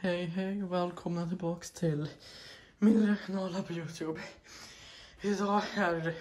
Hej, välkomna tillbaks till min kanal på YouTube. Idag är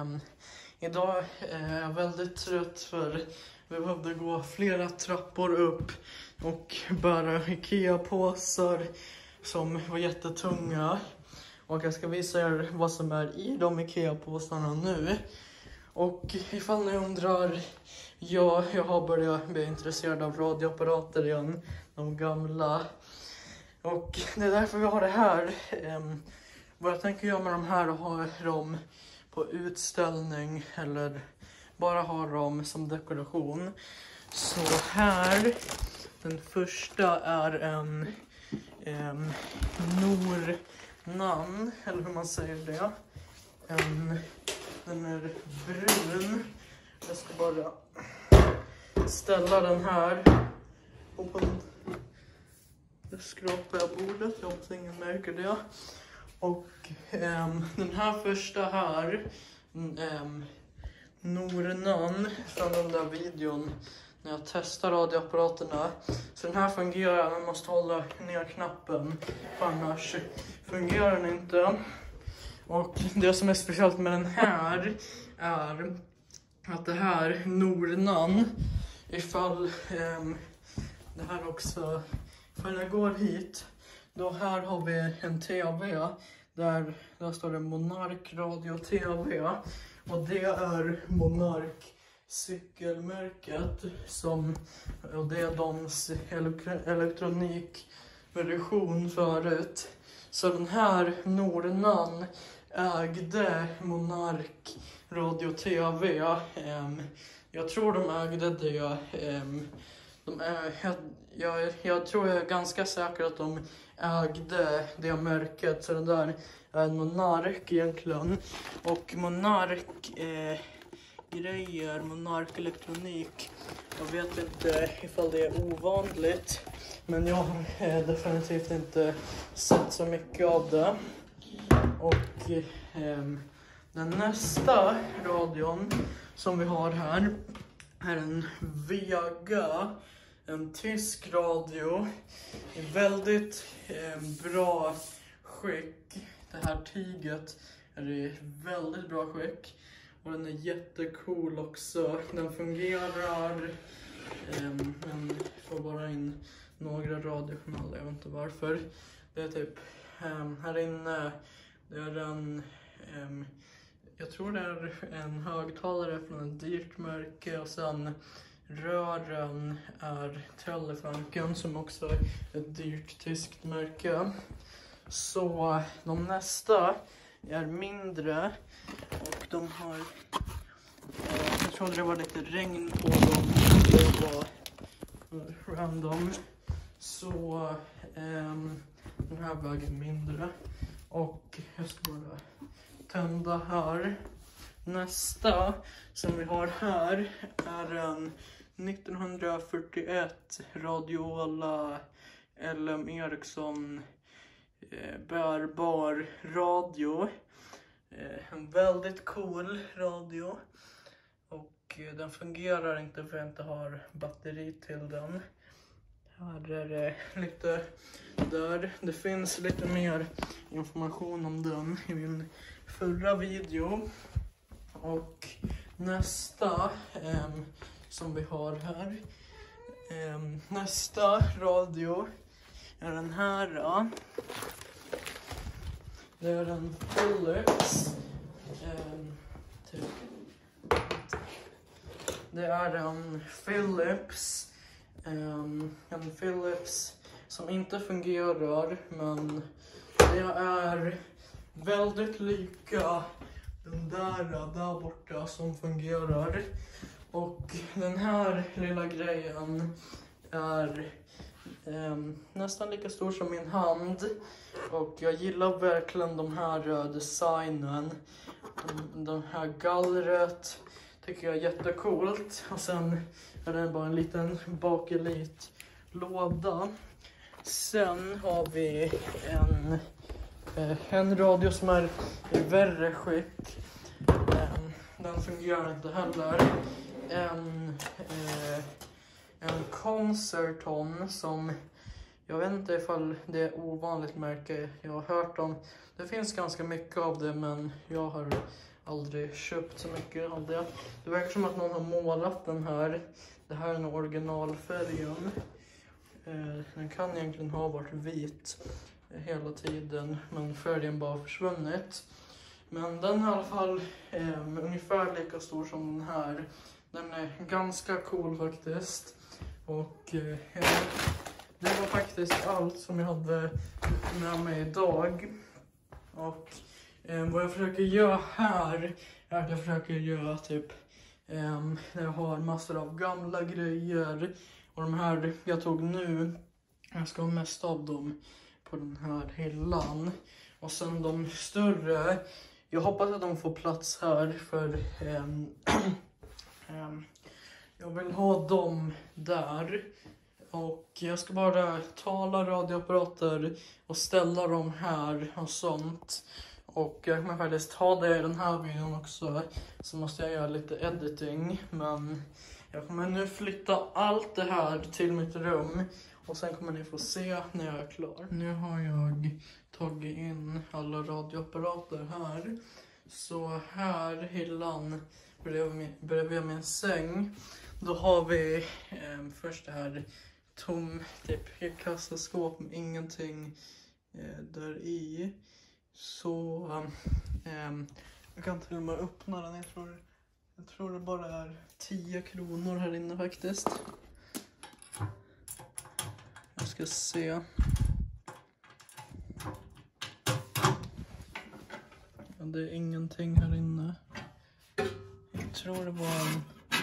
jag väldigt trött för vi behövde gå flera trappor upp och bära Ikea-påsar som var jättetunga. Och jag ska visa er vad som är i de Ikea-påsarna nu. Och ifall ni undrar, jag har börjat bli intresserad av radioapparater igen, de gamla. Och det är därför vi har det här. Vad jag tänker göra med de här och ha dem på utställning eller bara ha dem som dekoration. Så här, den första är en Nornan, eller hur man säger det. Den är brun. Jag ska bara ställa den här. Jag skrapar bordet, jag hoppas ingen märker det. Och den här första här, Nornan, från den där videon när jag testar radioapparaterna. Så den här fungerar, man måste hålla ner knappen, annars fungerar den inte. Och det som är speciellt med den här är att det här Nornan, ifall det här också, ifall jag går hit, då här har vi en tv där står det Monark Radio TV, och det är Monark cykelmärket och det är doms elektronikversion förut. Så den här Nornan ägde Monark Radio TV. Jag tror de ägde det. Jag tror jag är ganska säker att de ägde det märket. Så det där är en Monark egentligen. Och Monark grejer, Monark elektronik. Jag vet inte ifall det är ovanligt. Men jag har definitivt inte sett så mycket av det. Och den nästa radion som vi har här är en Vega. En tysk radio i väldigt bra skick. Det här tyget är i väldigt bra skick. Och den är jättecool också. Den fungerar. Men får bara in några radiokanaler, jag vet inte varför. Det är typ här inne. Det är en jag tror det är en högtalare från ett dyrt märke, och sen rören är Telefunken som också är ett dyrt tyskt märke. Så de nästa är mindre och de har, jag trodde det var lite regn på dem, det var random. Så den här väger mindre och jag ska bara tända här. Nästa som vi har här är en 1941 Radiola LM Ericsson bärbar radio. En väldigt cool radio. Och den fungerar inte för jag inte har batteri till den. Här är det lite där. Det finns lite mer information om den i min förra video. Och nästa som vi har här. Nästa radio är den här. Det är en Philips. Det är en Philips. En Philips som inte fungerar, men det är väldigt lika den där borta som fungerar. Och den här lilla grejen är nästan lika stor som min hand. Och jag gillar verkligen de här designen. Den här gallret tycker jag är jättecoolt. Och sen är det bara en liten bakelit låda. Sen har vi en radio som är i värre skick. Den fungerar inte heller. En Concerton som Jag vet inte ifall det är ovanligt märke. Jag har hört om, det finns ganska mycket av det, men jag har aldrig köpt så mycket av det. Det verkar som att någon har målat den här. Det här är en originalfärgen. Den kan egentligen ha varit vit hela tiden, men färgen bara försvunnit. Men den är i alla fall ungefär lika stor som den här. Den är ganska cool faktiskt. Och det var faktiskt allt som jag hade med mig idag. Och vad jag försöker göra här är att jag försöker göra typ, jag har massor av gamla grejer. Och de här jag tog nu, jag ska ha mest av dem på den här hyllan. Och sen de större, jag hoppas att de får plats här för jag vill ha dem där. Och jag ska bara ta alla radioapparater och ställa dem här och sånt. Och jag kommer faktiskt ta det i den här videon också. Så måste jag göra lite editing. Men jag kommer nu flytta allt det här till mitt rum. Och sen kommer ni få se när jag är klar. Nu har jag tagit in alla radioapparater här. Så här hyllan bredvid min säng. Då har vi först det här typ kassaskåp med ingenting där i. Så jag kan till och med öppna den. Jag tror det bara är 10 kronor här inne faktiskt. Jag ska se. Ja, det är ingenting här inne. Jag tror det var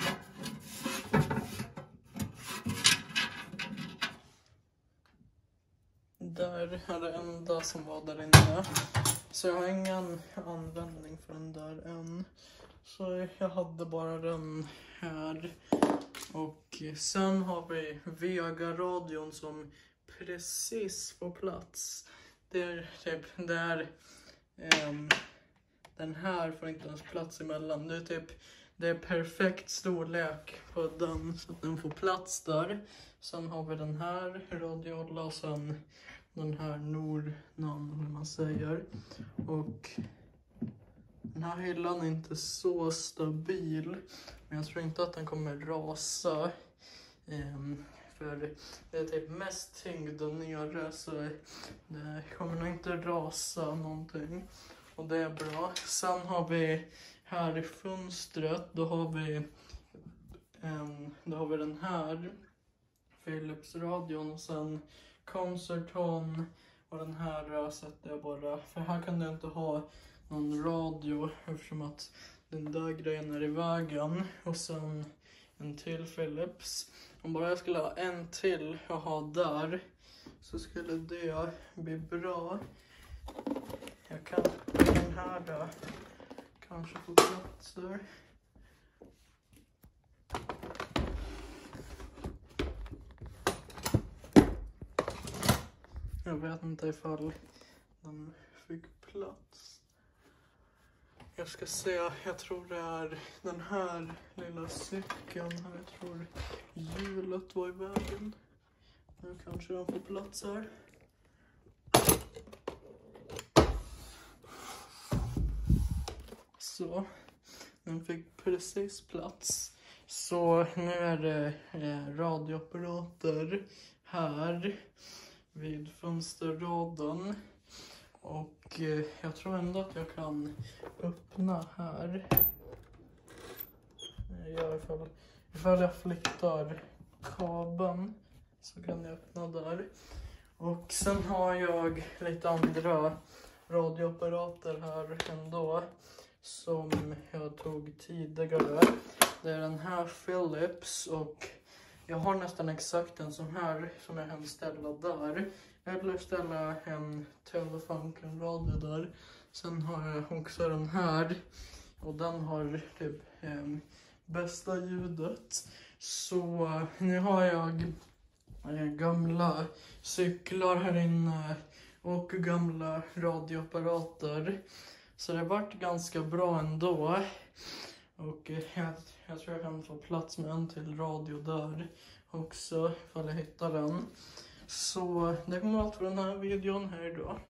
där är det enda som var där inne. Så jag har ingen användning för den där än. Så jag hade bara den här. Och sen har vi Vega-radion som precis får plats. Det är typ där den här får inte ens plats emellan. Det är perfekt storlek på den så att den får plats där. Sen har vi den här radiolla och sen den här Nornan, hur man säger. Och den här hyllan är inte så stabil, men jag tror inte att den kommer rasa. För det är typ mest tyngd där nere, så det kommer nog inte rasa någonting. Och det är bra. Sen har vi här i fönstret, då har vi den här Philips-radion och sen Concerton. Och den här sätter jag bara, för här kan jag inte ha någon radio eftersom att den där grejen är i vägen. Och sen en till Philips. Om bara jag skulle ha en till jag ha där så skulle det bli bra. Jag kan den här då kanske få plats där. Jag vet inte ifall den fick plats. Jag ska se, jag tror det är den här lilla cykeln här. Jag tror hjulet var i vägen. Nu kanske den får plats här. Så, den fick precis plats. Så nu är det radioapparater här vid fönsterraden. Och jag tror ändå att jag kan öppna här. Ifall jag flyttar kabeln så kan jag öppna där. Och sen har jag lite andra radioapparater här ändå som jag tog tidigare. Det är den här Philips och jag har nästan exakt en sån här som jag kan ställa där. Jag vill ställa en Telefunken-radio där. Sen har jag också den här. Och den har typ bästa ljudet. Så nu har jag gamla cyklar här inne. Och gamla radioapparater. Så det har varit ganska bra ändå. Och jag tror jag kan få plats med en till radio där också. Ifall jag hittar den. Så det kommer allt för den här videon. Hej då.